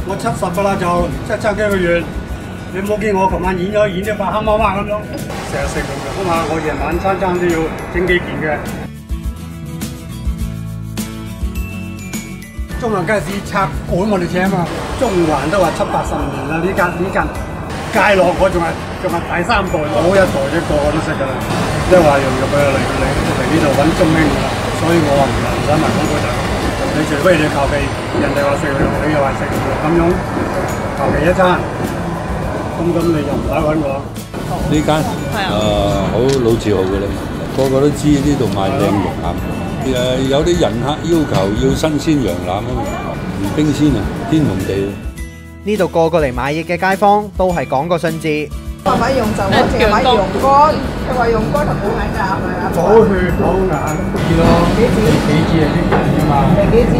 我70噶啦，就即係爭幾個月。你冇見我琴晚演咗把黑媽媽咁樣，成日食羊肉啊嘛，我夜晚餐都要整幾件嘅。中環街市拆館我哋請啊嘛，中環都話70、80年啦，呢間街落我仲係第3代，我一代一個我都識噶啦。即係話羊肉嚟呢度揾中興噶啦，所以我話唔使問廣告就，你除非你求其人哋話食羊肉，你又話食羊肉咁樣，求其一餐，咁你就唔使揾我。 呢間好老字號嘅啦，個個都知呢度賣靚羊腩。有啲人客要求要新鮮羊腩啊嘛，唔冰鮮啊，天同地。 呢度個個嚟買嘢嘅街坊都係講個信字。 話買羊就我淨係買羊肝，佢話羊肝就冇眼㗎，係咪啊？ 補血補眼啲咯，幾支係益人㗎嘛？ 幾支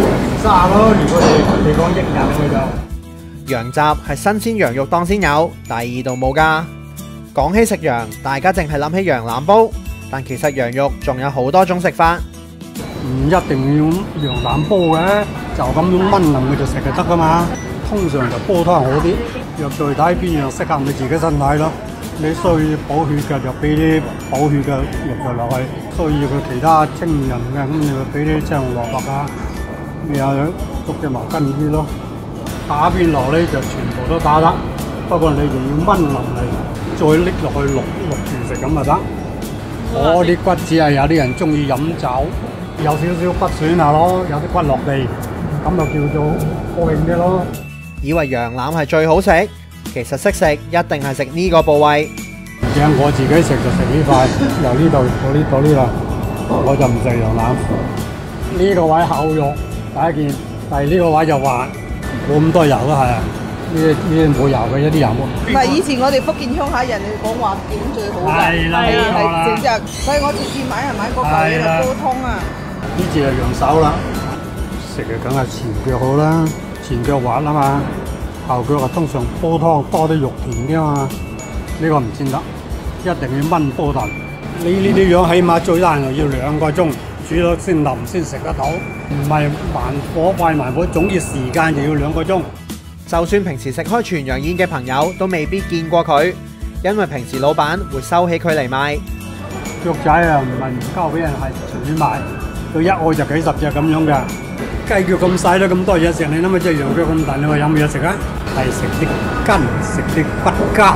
？30咯，如果你講益人佢就。 羊雜係新鮮羊肉檔先有，第二度冇㗎。講起食羊，大家淨係諗起羊腩煲，但其實羊肉仲有好多種食法。 唔一定要羊腩煲嘅，就咁樣炆腍佢就食就得噶嘛。通常就煲湯好啲，藥材睇邊樣適合你自己身體咯。你需要補血嘅就俾啲補血嘅藥材落去，需要佢其他清潤嘅咁你就俾啲青紅蘿蔔啊，咩啊捉隻毛巾啲咯。打邊爐咧就全部都打得，不過你就要炆腍嚟，再拎落去淥住食咁就得。我啲骨子係有啲人中意飲酒。有少少骨損下咯，有啲骨落地，咁就叫做過癮啲咯。 以為羊腩係最好食，其實識食一定係食呢個部位。 正我自己食就食呢塊，由呢度到呢度，我就唔食羊腩。呢個位厚肉第一件，但係呢個位就滑，冇咁多油咯，係啊。呢啲冇油嘅，一啲油冇。 唔係以前我哋福建鄉下人哋講話點最好㗎，係整隻，所以我次次買係買嗰嚿嘢嚟煲湯啊。 呢隻係羊手啦，食嘅梗係前腳好啦，前腳滑啊嘛，後腳啊通常煲湯多啲肉甜啲嘛，呢個唔煎得，一定要燜煲燉。呢啲樣起碼最難就要2個鐘，煮到先腍先食得到，唔係快慢火，總之時間就要2個鐘。 就算平時食開全羊宴嘅朋友都未必見過佢，因為平時老闆會收起佢嚟賣。 腳仔啊，唔係唔交俾人，係隨便賣。佢一愛就幾十隻咁樣㗎。雞腳咁細都咁多嘢食，你諗下隻羊腳咁大，你話有冇嘢食啊？係食啲筋，食啲骨膠。